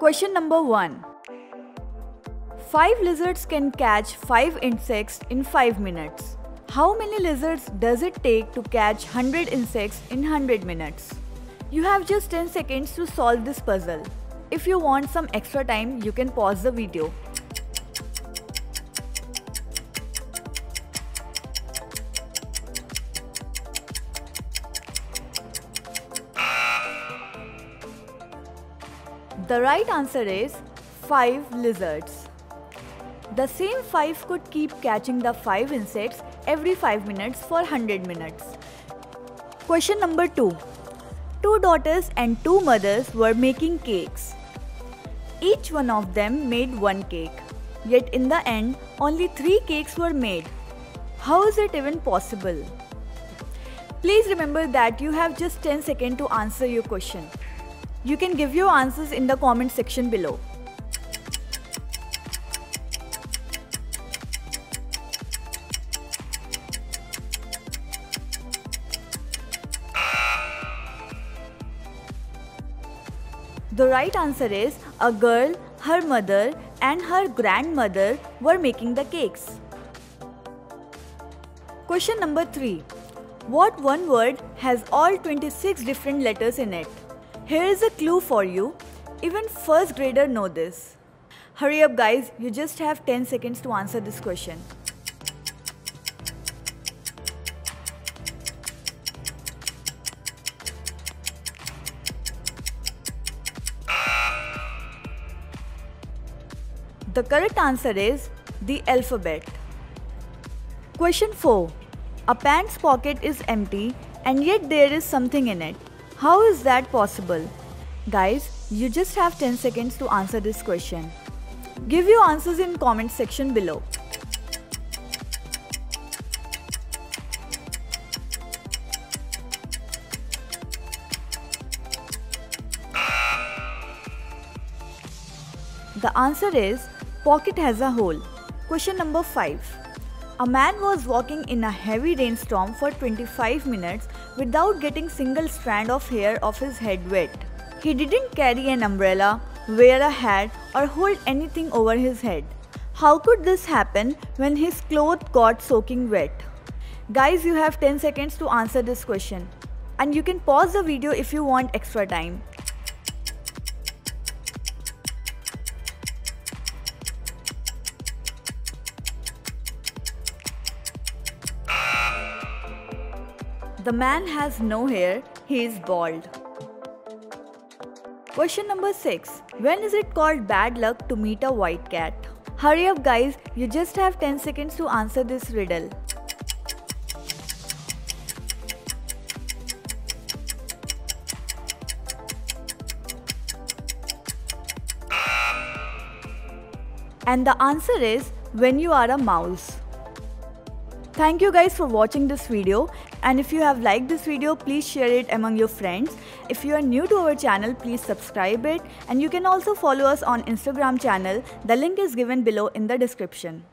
Question number 1. 5 lizards can catch 5 insects in 5 minutes. How many lizards does it take to catch 100 insects in 100 minutes? You have just 10 seconds to solve this puzzle. If you want some extra time, you can pause the video. The right answer is 5 lizards. The same 5 could keep catching the 5 insects every 5 minutes for 100 minutes. Question number 2. 2 daughters and 2 mothers were making cakes. Each one of them made 1 cake. Yet in the end, only 3 cakes were made. How is it even possible? Please remember that you have just 10 seconds to answer your question. You can give your answers in the comment section below. The right answer is a girl, her mother, and her grandmother were making the cakes. Question number 3. What one word has all 26 different letters in it? Here is a clue for you. Even first grader know this. Hurry up guys, you just have 10 seconds to answer this question. The correct answer is the alphabet. Question 4. A pant's pocket is empty and yet there is something in it. How is that possible? Guys, you just have 10 seconds to answer this question. Give your answers in comment section below. The answer is pocket has a hole. Question number 5. A man was walking in a heavy rainstorm for 25 minutes without getting single strand of hair off his head wet. He didn't carry an umbrella, wear a hat, or hold anything over his head. How could this happen when his clothes got soaking wet? Guys, you have 10 seconds to answer this question. And you can pause the video if you want extra time. The man has no hair, he is bald. Question number 6. When is it called bad luck to meet a white cat? Hurry up guys, you just have 10 seconds to answer this riddle. And the answer is when you are a mouse. Thank you guys for watching this video, and if you have liked this video, please share it among your friends. If you are new to our channel, please subscribe it, and you can also follow us on Instagram channel. The link is given below in the description.